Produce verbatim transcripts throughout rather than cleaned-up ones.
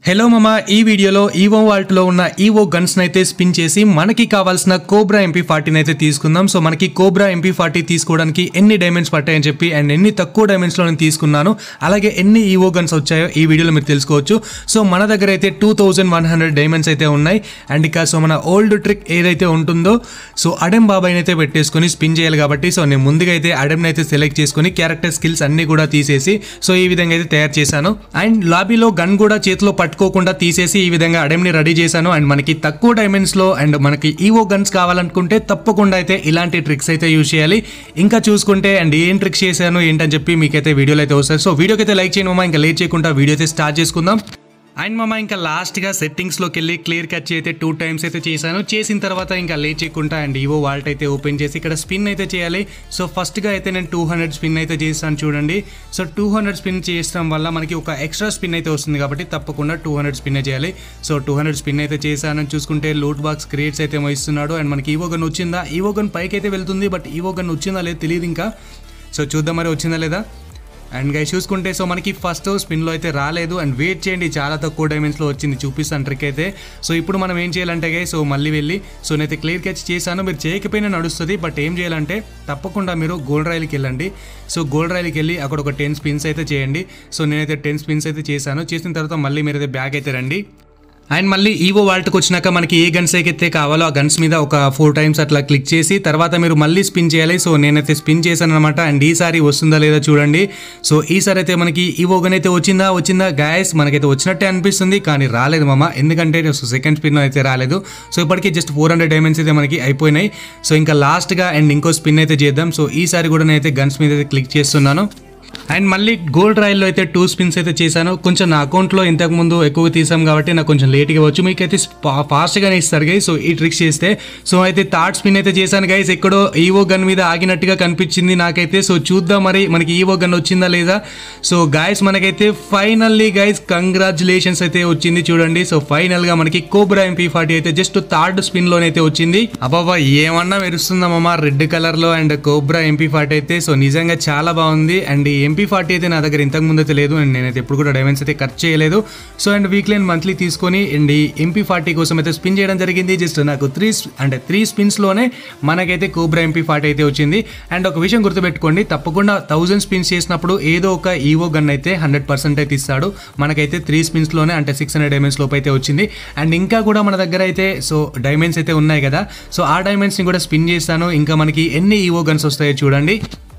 Hello మామ, ఈ వీడియోలో ఈవో వాల్ట్లో ఉన్న ఈవో గన్స్ అయితే స్పిన్ చేసి మనకి కావాల్సిన కోబ్రా ఎంపీ ఫార్టీని అయితే తీసుకుందాం. సో మనకి కోబ్రా ఎంపీ ఫార్టీ తీసుకోవడానికి ఎన్ని డైమండ్స్ పట్టాయని చెప్పి అండ్ ఎన్ని తక్కువ డైమండ్స్లో నేను తీసుకున్నాను, అలాగే ఎన్ని ఈవో గన్స్ వచ్చాయో ఈ వీడియోలో మీరు తెలుసుకోవచ్చు. సో మన దగ్గర అయితే two thousand one hundred diamonds అయితే ఉన్నాయి. అండ్ ఇక సో మన ఓల్డ్ ట్రిక్ ఏదైతే ఉంటుందో సో అడెం బాబాయ్ని అయితే పెట్టేసుకొని స్పిన్ చేయాలి కాబట్టి సో నేను ముందుగా అయితే అడెంని అయితే సెలెక్ట్ చేసుకొని క్యారెక్టర్ స్కిల్స్ అన్ని కూడా తీసేసి సో ఈ విధంగా అయితే తయారు చేశాను. అండ్ లాబీలో గన్ కూడా చేతిలో పట్టు కోకుండా తీసేసి ఈ విధంగా అడెంని రెడీ చేశాను. అండ్ మనకి తక్కువ డైమండ్స్ లో అండ్ మనకి ఈవో గన్స్ కావాలనుకుంటే తప్పకుండా అయితే ఇలాంటి ట్రిక్స్ అయితే యూజ్ చేయాలి. ఇంకా చూసుకుంటే అండ్ ఏం ట్రిక్స్ చేశాను ఏంటని చెప్పి మీకైతే వీడియోలో అయితే వస్తాయి. సో వీడియోకి అయితే లైక్ చేయండి మామ. ఇంకా లేట్ చేయకుండా వీడియో అయితే స్టార్ట్ చేసుకుందాం. అండ్ మామ ఇంకా లాస్ట్గా సెట్టింగ్స్లోకి వెళ్ళి క్లియర్ కట్ అయితే టూ టైమ్స్ అయితే చేశాను. చేసిన తర్వాత ఇంకా లేట్ చేయకుండా అండ్ ఈవో వాల్ట్ అయితే ఓపెన్ చేసి ఇక్కడ స్పిన్ అయితే చేయాలి. సో ఫస్ట్గా అయితే నేను టూ హండ్రెడ్ స్పిన్ అయితే చేస్తాను చూడండి. సో టూ హండ్రెడ్ స్పిన్ చేయడం వల్ల మనకి ఒక ఎక్స్ట్రా స్పిన్ అయితే వస్తుంది కాబట్టి తప్పకుండా టూ హండ్రెడ్ స్పిన్ చేయాలి. సో టూ హండ్రెడ్ స్పిన్ అయితే చేశానని చూసుకుంటే లూట్ బాక్స్ క్రియేట్స్ అయితే ఇస్తున్నాడు. అండ్ మనకి ఈవో గన్ వచ్చిందా, ఈవో గన్ పైకి అయితే వెళ్తుంది బట్ ఈవో గన్ వచ్చిందా లేదు తెలియదు ఇంకా. సో చూద్దాం మరి వచ్చిందా లేదా. అండ్ గైస్ చూసుకుంటే సో మనకి ఫస్ట్ స్పిన్లో అయితే రాలేదు. అండ్ వెయిట్ చేయండి, చాలా తక్కువ డైమండ్స్లో వచ్చింది, చూపిస్తాను ట్రిక్ అయితే. సో ఇప్పుడు మనం ఏం చేయాలంటే గైస్ సో మళ్ళీ వెళ్ళి సో నేనైతే క్లియర్ క్యాచ్ చేశాను. మీరు చేయకపోయినా నడుస్తుంది బట్ ఏం చేయాలంటే తప్పకుండా మీరు గోల్డ్ రైల్కి వెళ్ళండి. సో గోల్డ్ రైల్కి వెళ్ళి అక్కడ ఒక టెన్ స్పిన్స్ అయితే చేయండి. సో నేనైతే టెన్ స్పిన్స్ అయితే చేశాను. చేసిన తర్వాత మళ్ళీ మీరైతే బ్యాక్ అయితే రండి. అండ్ మళ్ళీ ఈవో వాల్ట్కి వచ్చినాక మనకి ఏ గన్స్ అయితే కావాలో ఆ గన్స్ మీద ఒక ఫోర్ టైమ్స్ అట్లా క్లిక్ చేసి తర్వాత మీరు మళ్ళీ స్పిన్ చేయాలి. సో నేనైతే స్పిన్ చేశాను అనమాట. అండ్ ఈసారి వస్తుందా లేదా చూడండి. సో ఈసారి అయితే మనకి ఈవో గన్ అయితే వచ్చిందా వచ్చిందా గాయస్, మనకైతే వచ్చినట్టే అనిపిస్తుంది కానీ రాలేదు మామ. ఎందుకంటే సో సెకండ్ స్పిన్ అయితే రాలేదు. సో ఇప్పటికీ జస్ట్ ఫోర్ హండ్రెడ్ డైమండ్స్ అయితే మనకి అయిపోయినాయి. సో ఇంకా లాస్ట్గా అండ్ ఇంకో స్పిన్ అయితే చేద్దాం. సో ఈసారి కూడా నేనైతే గన్స్ మీద అయితే క్లిక్ చేస్తున్నాను. అండ్ మళ్ళీ గోల్డ్ రాయిల్లో అయితే టూ స్పిన్స్ అయితే చేశాను. కొంచెం నా అకౌంట్లో ఇంతకుముందు ఎక్కువ తీసాం కాబట్టి నాకు కొంచెం లేట్గా వచ్చు, మీకైతే ఫాస్ట్గానే ఇస్తారు గైస్. సో ఈ ట్రిక్స్ చేస్తే సో అయితే థర్డ్ స్పిన్ అయితే చేశాను గైస్. ఎక్కడో ఈవో గన్ మీద ఆగినట్టుగా కనిపించింది నాకైతే. సో చూద్దాం మరి మనకి ఈవో గన్ వచ్చిందా లేదా. సో గైస్ మనకైతే ఫైనల్లీ గైస్ కంగ్రాచులేషన్స్ అయితే వచ్చింది చూడండి. సో ఫైనల్గా మనకి కోబ్రా ఎంపీ ఫార్టీ అయితే జస్ట్ థర్డ్ స్పిన్లోనైతే వచ్చింది. అబ్బాబా ఏమన్నా మెరుస్తుందమ్మా రెడ్ కలర్లో అండ్ కోబ్రా ఎంపీ ఫార్టీ అయితే. సో నిజంగా చాలా బాగుంది. అండ్ ఎంపీ ఫార్టీ అయితే నా దగ్గర ఇంతకు ముందు అయితే లేదు అండ్ నేనైతే ఎప్పుడు కూడా డైమండ్స్ అయితే ఖర్చు చేయలేదు. So and weekly and monthly తీసుకొని అండ్ ఈ ఎంపీ ఫార్టీ కోసం అయితే స్పిన్ చేయడం జరిగింది. జస్ట్ నాకు త్రీ అంటే త్రీ స్పిన్స్లోనే మనకైతే కోబ్రా ఎంపీ ఫార్టీ అయితే వచ్చింది. అండ్ ఒక విషయం గుర్తుపెట్టుకోండి, తప్పకుండా థౌజండ్ స్పిన్స్ చేసినప్పుడు ఏదో ఒక ఈవో గన్ అయితే హండ్రెడ్ పర్సెంట్ అయితే ఇస్తాడు. మనకైతే త్రీ స్పిన్స్లోనే అంటే సిక్స్ హండ్రెడ్ డైమండ్స్ లోపు అయితే వచ్చింది. అండ్ ఇంకా కూడా మన దగ్గర అయితే సో డైమండ్స్ అయితే ఉన్నాయి కదా. సో ఆ డైమండ్స్ని కూడా స్పిన్ చేస్తాను. ఇంకా మనకి ఎన్ని ఈవో గన్స్ వస్తాయో చూడండి.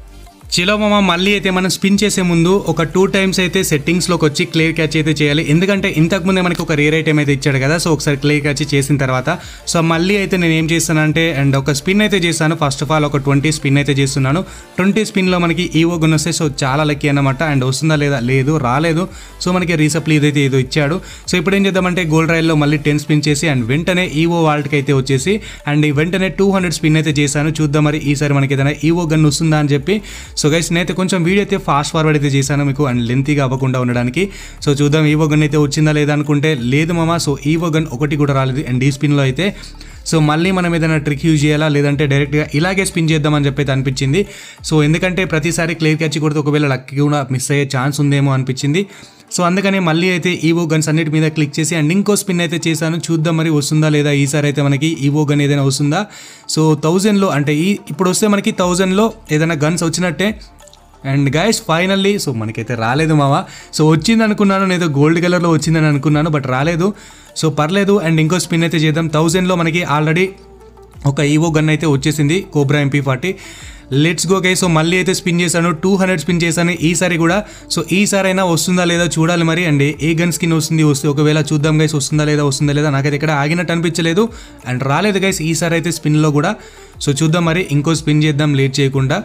చలో మామ మళ్ళీ అయితే మనం స్పిన్ చేసే ముందు ఒక టూ టైమ్స్ అయితే సెట్టింగ్స్లోకి వచ్చి క్లియర్ క్యాచ్ అయితే చేయాలి. ఎందుకంటే ఇంతకుముందే మనకి ఒక రేర్ ఐటమ్ అయితే ఇచ్చాడు కదా. సో ఒకసారి క్లియర్ క్యాచ్ చేసిన తర్వాత సో మళ్ళీ అయితే నేను ఏం చేస్తానంటే అండ్ ఒక స్పిన్ అయితే చేస్తాను. ఫస్ట్ ఆఫ్ ఆల్ ఒక ట్వంటీ స్పిన్ అయితే చేస్తున్నాను. ట్వంటీ స్పిన్లో మనకి ఈవో గన్ వస్తే సో చాలా లక్కీ అన్నమాట. అండ్ వస్తుందా లేదా లేదు రాలేదు. సో మనకి రీసప్లీ అయితే ఏదో ఇచ్చాడు. సో ఇప్పుడు ఏం చేద్దామంటే గోల్డ్ రైల్లో మళ్ళీ టెన్ స్పిన్ చేసి అండ్ వెంటనే ఈవో వాల్ట్కి అయితే వచ్చేసి అండ్ వెంటనే టూ హండ్రెడ్ స్పిన్ అయితే చేశాను. చూద్దాం మరి ఈసారి మనకి ఏదైనా ఈవో గన్ వస్తుందా అని చెప్పి. సో గైస్ నేనైతే కొంచెం వీడియో అయితే ఫాస్ట్ ఫార్వర్డ్ అయితే చేశాను మీకు అండ్ లెంతీగా అవ్వకుండా ఉండడానికి. సో చూద్దాం ఈవో గన్ అయితే వచ్చిందా లేదా అనుకుంటే లేదు మామ. సో ఈవో గన్ ఒకటి కూడా రాలేదు. అండ్ ఈ స్పిన్లో అయితే సో మళ్ళీ మనం ఏదైనా ట్రిక్ యూజ్ చేయాలా లేదంటే డైరెక్ట్గా ఇలాగే స్పిన్ చేద్దామని చెప్పి అయితే అనిపించింది. సో ఎందుకంటే ప్రతిసారి క్లియర్ క్యాచ్ కొడితే ఒకవేళ లక్కీ కూడా మిస్ అయ్యే ఛాన్స్ ఉందేమో అనిపించింది. సో అందుకని మళ్ళీ అయితే ఈవో గన్స్ అన్నిటి మీద క్లిక్ చేసి అండ్ ఇంకో స్పిన్ అయితే చేశాను. చూద్దాం మరి వస్తుందా లేదా ఈసారి అయితే మనకి ఈవో గన్ ఏదైనా వస్తుందా. సో థౌజండ్లో అంటే ఈ ఇప్పుడు వస్తే మనకి థౌజండ్లో ఏదైనా గన్స్ వచ్చినట్టే. అండ్ గైస్ ఫైనల్లీ సో మనకైతే రాలేదు మావా. సో వచ్చింది అనుకున్నాను, నేను గోల్డ్ కలర్లో వచ్చిందని అనుకున్నాను బట్ రాలేదు. సో పర్లేదు. అండ్ ఇంకో స్పిన్ అయితే చేద్దాం. థౌజండ్లో మనకి ఆల్రెడీ ఒక ఈవో గన్ అయితే వచ్చేసింది cobra MP forty. Let's go guys. So మళ్ళీ అయితే స్పిన్ చేశాను, టూ హండ్రెడ్ స్పిన్ చేశాను ఈసారి కూడా. సో ఈసారి అయినా వస్తుందా లేదా చూడాలి మరి. అండ్ ఏ గన్ స్కిన్ వస్తుంది వస్తే ఒకవేళ చూద్దాం గైస్ వస్తుందా లేదా వస్తుందా లేదా. నాకైతే ఇక్కడ ఆగినట్టు అనిపించలేదు అండ్ రాలేదు గైస్ ఈసారి అయితే స్పిన్లో కూడా. సో చూద్దాం మరి ఇంకో స్పిన్ చేద్దాం లేట్ చేయకుండా.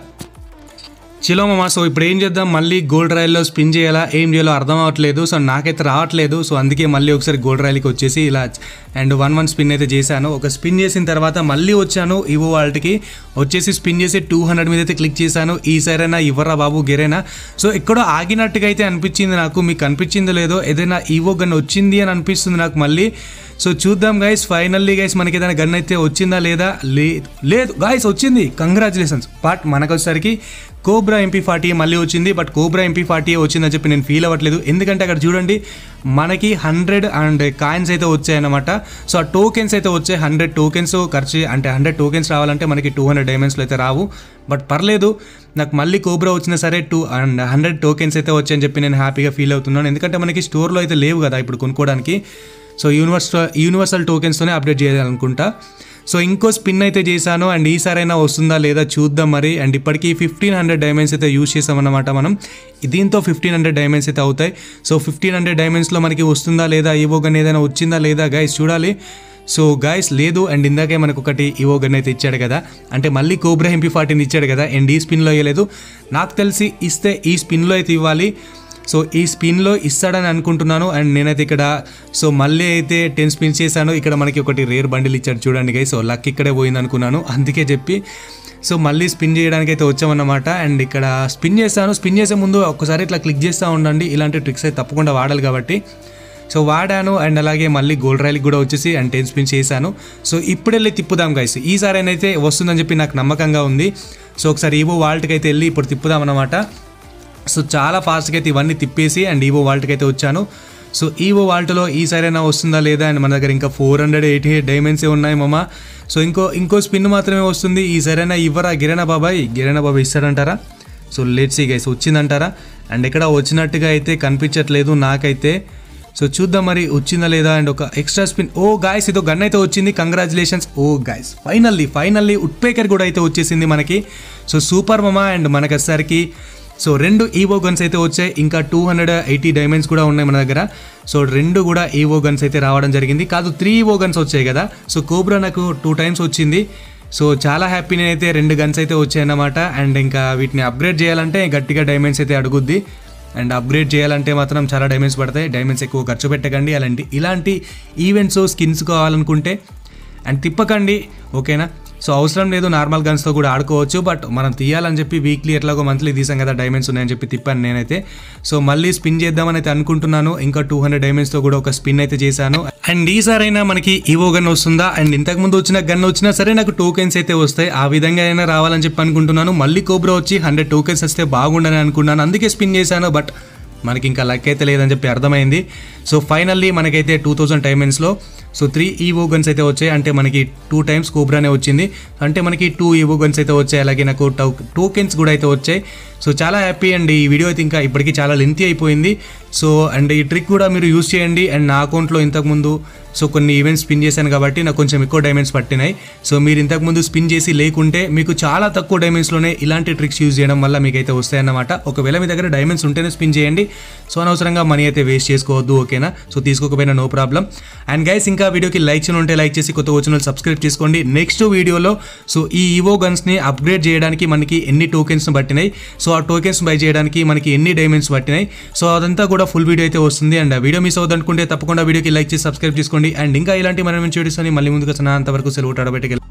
చలో మామ. సో ఇప్పుడు ఏం చేద్దాం, మళ్ళీ గోల్డ్ రైల్లో స్పిన్ చేయాలా ఏం చేయాలో అర్థం అవ్వట్లేదు. సో నాకైతే రావట్లేదు. సో అందుకే మళ్ళీ ఒకసారి గోల్డ్ రైల్కి వచ్చేసి ఇలా అండ్ వన్ వన్ స్పిన్ అయితే చేశాను. ఒక స్పిన్ చేసిన తర్వాత మళ్ళీ వచ్చాను ఈవో వాల్ట్కి వచ్చేసి స్పిన్ చేసి టూ హండ్రెడ్ మీద అయితే క్లిక్ చేశాను. ఈసారైనా ఇవ్వరా బాబు గెరేనా. సో ఎక్కడో ఆగినట్టుగా అయితే అనిపించింది నాకు. మీకు అనిపించిందో లేదో ఏదైనా ఈవో గన్ వచ్చింది అని అనిపిస్తుంది నాకు మళ్ళీ. సో చూద్దాం గైస్ ఫైనల్లీ గైస్ మనకి ఏదైనా గన్ అయితే వచ్చిందా లేదా. లేదు లేదు గైస్ వచ్చింది, కంగ్రాచులేషన్స్. బట్ మనకు వచ్చేసరికి కోబ్రా కోబ్రా ఎంపీ ఫార్టీ మళ్ళీ వచ్చింది. బట్ కోబ్రా ఎంపీ ఫార్టీ వచ్చిందని చెప్పి నేను ఫీల్ అవ్వట్లేదు, ఎందుకంటే అక్కడ చూడండి మనకి హండ్రెడ్ అండ్ కాయిన్స్ అయితే వచ్చాయన్నమాట. సో ఆ టోకెన్స్ అయితే వచ్చాయి, హండ్రెడ్ టోకెన్స్ ఖర్చు అంటే హండ్రెడ్ టోకెన్స్ రావాలంటే మనకి టూ హండ్రెడ్ డైమండ్స్లో అయితే రావు. బట్ పర్లేదు, నాకు మళ్ళీ కోబ్రా వచ్చినా సరే టూ అండ్ హండ్రెడ్ టోకెన్స్ అయితే వచ్చాయని చెప్పి నేను హ్యాపీగా ఫీల్ అవుతున్నాను, ఎందుకంటే మనకి స్టోర్లో అయితే లేవు కదా ఇప్పుడు కొనుక్కోవడానికి. సో యూనివర్సల్ యూనివర్సల్ టోకెన్స్తోనే అప్డేట్ చేయాలనుకుంటా. సో ఇంకో స్పిన్ అయితే చేశాను అండ్ ఈసారైనా వస్తుందా లేదా చూద్దాం మరి. అండ్ ఇప్పటికీ ఫిఫ్టీన్ హండ్రెడ్ డైమండ్స్ అయితే యూజ్ చేసామన్నమాట మనం, దీంతో ఫిఫ్టీన్ హండ్రెడ్ డైమండ్స్ అయితే అవుతాయి. సో ఫిఫ్టీన్ హండ్రెడ్ డైమండ్స్లో మనకి వస్తుందా లేదా, ఈవో గన్ ఏదైనా వచ్చిందా లేదా గైస్ చూడాలి. సో గైస్ లేదు, అండ్ ఇందాకే మనకు ఒకటి ఈవో గన్ అయితే ఇచ్చాడు కదా, అంటే మళ్ళీ కోబ్రా ఎంపీ ఫార్టీని ఇచ్చాడు కదా, అండ్ ఈ స్పిన్లో ఇవ్వలేదు. నాకు తెలిసి ఇస్తే ఈ స్పిన్లో అయితే ఇవ్వాలి. సో ఈ స్పిన్లో ఇస్తాడని అనుకుంటున్నాను. అండ్ నేనైతే ఇక్కడ సో మళ్ళీ అయితే టెన్ స్పిన్స్ చేశాను, ఇక్కడ మనకి ఒకటి రేర్ బండిల్ ఇచ్చాడు చూడండి గైస్. సో లక్ ఇక్కడే పోయింది అనుకున్నాను, అందుకే చెప్పి సో మళ్ళీ స్పిన్ చేయడానికి అయితే వచ్చామన్నమాట. అండ్ ఇక్కడ స్పిన్ చేస్తాను, స్పిన్ చేసే ముందు ఒక్కసారి ఇట్లా క్లిక్ చేస్తూ ఉండండి, ఇలాంటి ట్రిక్స్ అయితే తప్పకుండా వాడాలి కాబట్టి. సో వాడాను అండ్ అలాగే మళ్ళీ గోల్డ్ రైల్కి కూడా వచ్చేసి అండ్ టెన్ స్పిన్ చేశాను. సో ఇప్పుడు వెళ్ళి తిప్పుదాం గైస్, ఈసారి అయితే వస్తుందని చెప్పి నాకు నమ్మకంగా ఉంది. సో ఒకసారి ఈవో వాల్ట్కి అయితే వెళ్ళి ఇప్పుడు తిప్పుదాం అన్నమాట. సో చాలా ఫాస్ట్గా అయితే ఇవన్నీ తిప్పేసి అండ్ ఈవో వాల్ట్కి అయితే వచ్చాను. సో ఈవో వాల్ట్లో ఈసారైనా వస్తుందా లేదా, అండ్ మన దగ్గర ఇంకా ఫోర్ హండ్రెడ్ ఎయిటీ ఎయిట్ డైమండ్సే ఉన్నాయి మామ. సో ఇంకో ఇంకో స్పిన్ మాత్రమే వస్తుంది, ఈసారైనా ఇవ్వరా గిరణా బాబాయ్, గిరణా బాబాయ్ ఇస్తాడంటారా. సో లెట్స్ సీ గైస్ వచ్చిందంటారా, అండ్ ఎక్కడ వచ్చినట్టుగా అయితే కనిపించట్లేదు నాకైతే. సో చూద్దాం మరి వచ్చిందా లేదా. అండ్ ఒక ఎక్స్ట్రా స్పిన్, ఓ గాయస్ ఇదో గన్ అయితే వచ్చింది, congratulations. Oh guys finally finally woodpecker కూడా అయితే వచ్చేసింది మనకి. సో సూపర్ మామ. అండ్ మనకి వచ్చేసరికి సో రెండు ఈవో గన్స్ అయితే వచ్చాయి, ఇంకా టూ హండ్రెడ్ ఎయిటీ డైమండ్స్ కూడా ఉన్నాయి మన దగ్గర. సో రెండు కూడా ఈవో గన్స్ అయితే రావడం జరిగింది, కాదు త్రీ ఈవో గన్స్ వచ్చాయి కదా. సో కోబ్రా నాకు టూ టైమ్స్ వచ్చింది. సో చాలా హ్యాపీ నేనైతే, రెండు గన్స్ అయితే వచ్చాయన్నమాట. అండ్ ఇంకా వీటిని అప్గ్రేడ్ చేయాలంటే గట్టిగా డైమండ్స్ అయితే అడుగుద్ది, అండ్ అప్గ్రేడ్ చేయాలంటే మాత్రం చాలా డైమండ్స్ పడతాయి. డైమండ్స్ ఎక్కువ ఖర్చు పెట్టకండి, అలాంటి ఇలాంటి ఈవెంట్స్ స్కిన్స్ కావాలనుకుంటే అండ్ తిప్పకండి, ఓకేనా. సో అవసరం లేదు, నార్మల్ గన్స్తో కూడా ఆడుకోవచ్చు. బట్ మనం తీయాలని చెప్పి వీక్లీ ఎట్లాగో మంత్లీ తీసాం కదా, డైమండ్స్ ఉన్నాయని చెప్పి తిప్పాను నేనైతే. సో మళ్ళీ స్పిన్ చేద్దామని అయితే అనుకుంటున్నాను, ఇంకా టూ హండ్రెడ్ డైమండ్స్తో కూడా ఒక స్పిన్ అయితే చేశాను. అండ్ ఈసారైనా మనకి ఈవో గన్ వస్తుందా, అండ్ ఇంతకుముందు వచ్చిన గన్ వచ్చినా సరే నాకు టోకెన్స్ అయితే వస్తాయి, ఆ విధంగా అయినా రావాలని చెప్పి అనుకుంటున్నాను. మళ్ళీ కోబ్రా వచ్చి హండ్రెడ్ టోకెన్స్ వస్తే బాగుండని అనుకున్నాను, అందుకే స్పిన్ చేశాను. బట్ మనకి ఇంకా లక్ అయితే లేదని చెప్పి అర్థమైంది. సో ఫైనల్లీ మనకైతే టూ థౌజండ్ డైమండ్స్లో సో త్రీ ఈవో గన్స్ అయితే వచ్చాయి, అంటే మనకి టూ టైమ్స్ కోబ్రానే వచ్చింది, అంటే మనకి టూ ఈవో గన్స్ అయితే వచ్చాయి, అలాగే నాకు టోకెన్స్ కూడా అయితే వచ్చాయి. సో చాలా హ్యాపీ. అండ్ ఈ వీడియో అయితే ఇంకా ఇప్పటికీ చాలా లెంతీ అయిపోయింది. సో అండ్ ఈ ట్రిక్ కూడా మీరు యూస్ చేయండి. అండ్ నా అకౌంట్లో ఇంతకుముందు సో కొన్ని ఈవెంట్స్ స్పిన్ చేశాను కాబట్టి నాకు కొంచెం ఎక్కువ డైమండ్స్ పట్టినాయి. సో మీరు ఇంతకుముందు స్పిన్ చేసి లేకుంటే మీకు చాలా తక్కువ డైమండ్స్లోనే ఇలాంటి ట్రిక్స్ యూజ్ చేయడం వల్ల మీకు అయితే వస్తాయన్నమాట. ఒకవేళ మీ దగ్గర డైమండ్స్ ఉంటేనే స్పిన్ చేయండి, సో అనవసరంగా మనీ అయితే వేస్ట్ చేసుకోవద్దు, ఓకేనా. సో తీసుకోకపోయినా నో ప్రాబ్లం. అండ్ గైస్ ఇంకా వీడియోకి లైక్ చేయను ఉంటే లైక్ చేసి కొత్త వచ్చిన సబ్స్క్రైబ్ చేసుకోండి. నెక్స్ట్ వీడియోలో సో ఈ ఈవో గన్స్ని అప్గ్రేడ్ చేయడానికి మనకి ఎన్ని టోకెన్స్ పట్టినాయి, సో ఆ టోకెన్స్ బై చేయడానికి మనకి ఎన్ని డైమండ్స్ పట్టినాయి, సో అదంతా కూడా ఫుల్ వీడియో అయితే వస్తుంది. అండ్ ఆ వీడియో మిస్ అవుతుందనుకుంటే తప్పకుండా వీడియోకి లైక్ చేసి సబ్స్క్రైబ్ చేసుకోండి. అండ్ ఇంకా ఇలాంటి మనం వీడియోస్ అని మళ్ళీ ముందుకు వచ్చిన అంతవరకు సెలవు టాడబెట్టుకెళ్ళి